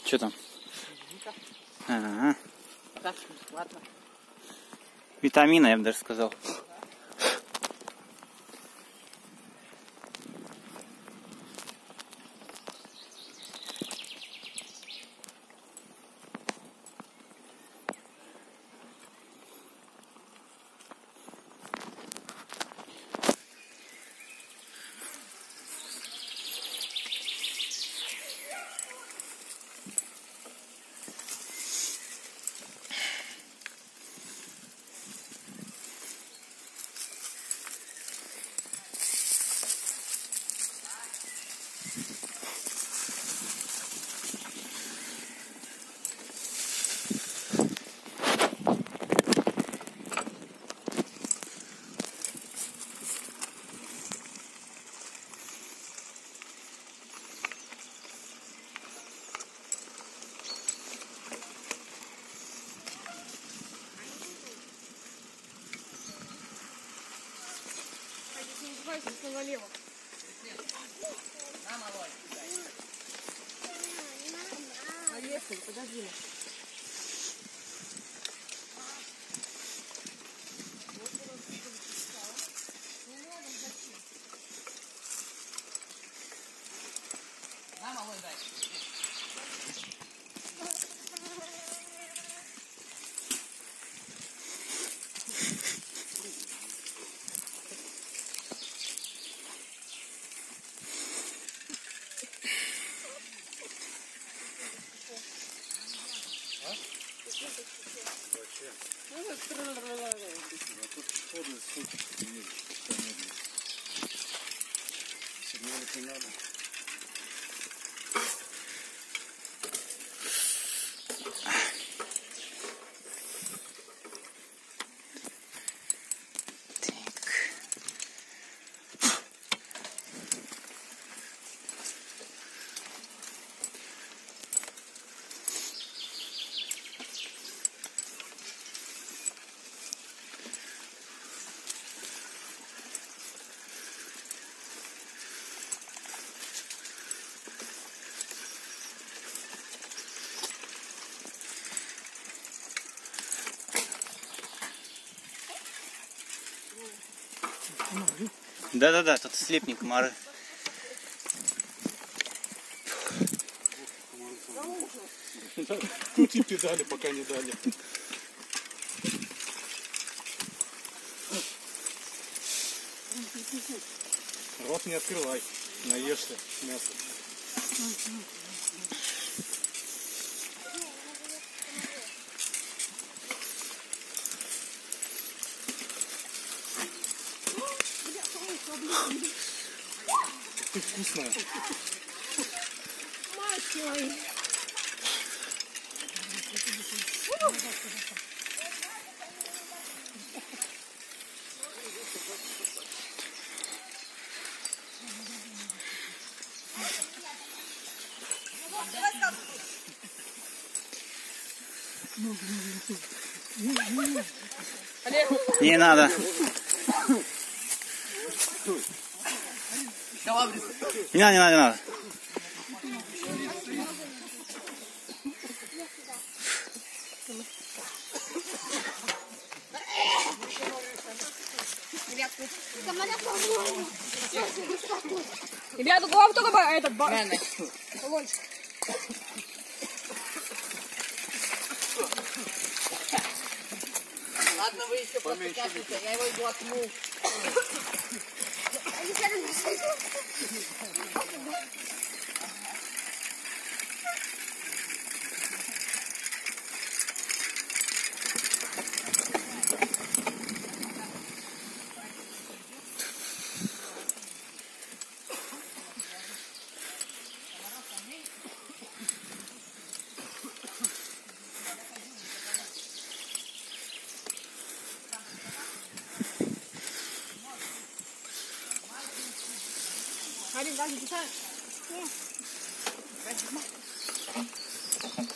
Что там? Ага. Так, ладно. Витамины, я бы даже сказал. Налево. Поехали, подожди. На, малой, дай. Сигналить не надо. Да-да-да, тут слепни комары. Крути педали, пока не дали. Рот не открывай, наешься мясо. Ты вкусная. Мать твою. Не надо. Не надо, не надо, не надо. Ребята, главное только этот баллончик. Ладно, вы еще подпечатайте, я его глотну. Один, даже писать.